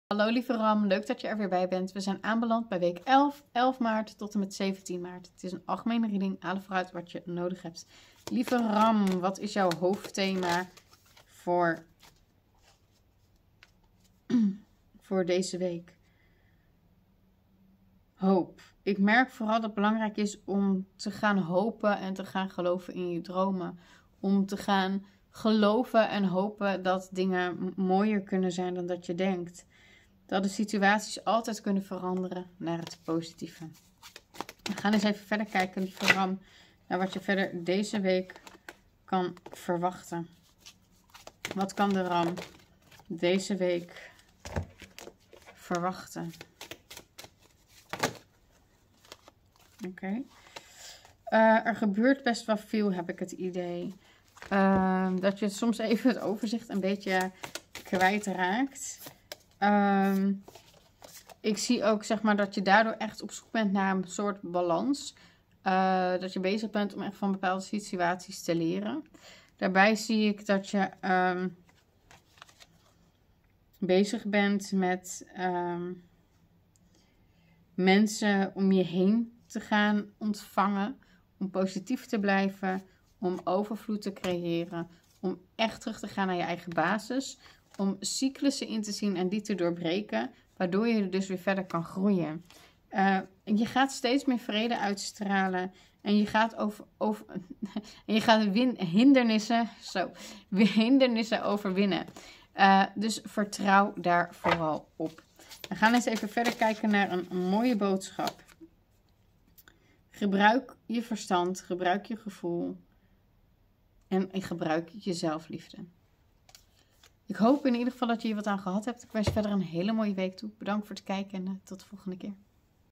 Hallo lieve Ram, leuk dat je er weer bij bent. We zijn aanbeland bij week 11 maart tot en met 17 maart. Het is een algemene reading, haal vooruit wat je nodig hebt. Lieve Ram, wat is jouw hoofdthema voor deze week? Hoop. Ik merk vooral dat het belangrijk is om te gaan hopen en te gaan geloven in je dromen. Om te gaan geloven en hopen dat dingen mooier kunnen zijn dan dat je denkt. Dat de situaties altijd kunnen veranderen naar het positieve. We gaan eens even verder kijken, lieve Ram, naar wat je verder deze week kan verwachten. Wat kan de Ram deze week verwachten? Oké. Er gebeurt best wel veel, heb ik het idee. Dat je soms even het overzicht een beetje kwijtraakt. Ik zie ook, zeg maar, dat je daardoor echt op zoek bent naar een soort balans. Dat je bezig bent om echt van bepaalde situaties te leren. Daarbij zie ik dat je bezig bent met mensen om je heen te gaan ontvangen. Om positief te blijven. Om overvloed te creëren. Om echt terug te gaan naar je eigen basis. Om cyclussen in te zien en die te doorbreken. Waardoor je dus weer verder kan groeien. Je gaat steeds meer vrede uitstralen. En je gaat en je gaat hindernissen overwinnen. Dus vertrouw daar vooral op. We gaan eens even verder kijken naar een mooie boodschap. Gebruik je verstand, gebruik je gevoel. En gebruik je zelfliefde. Ik hoop in ieder geval dat je hier wat aan gehad hebt. Ik wens je verder een hele mooie week toe. Bedankt voor het kijken en tot de volgende keer.